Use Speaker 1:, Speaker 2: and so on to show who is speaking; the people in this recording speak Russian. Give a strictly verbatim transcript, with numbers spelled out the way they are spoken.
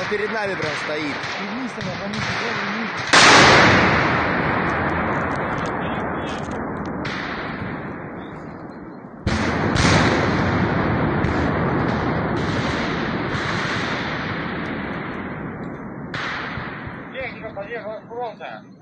Speaker 1: перед нами прям стоит.
Speaker 2: Вниз она, вниз, вниз.
Speaker 3: Техника подъехала к фронту.